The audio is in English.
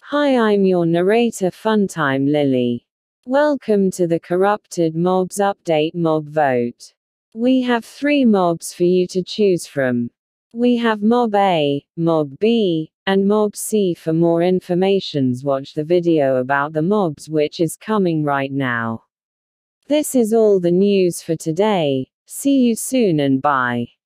Hi, I'm your narrator Funtime Lily. Welcome to the Corrupted Mobs Update Mob Vote. We have 3 mobs for you to choose from. We have Mob A, Mob B, and Mob C. For more information, watch the video about the mobs which is coming right now. This is all the news for today. See you soon and bye.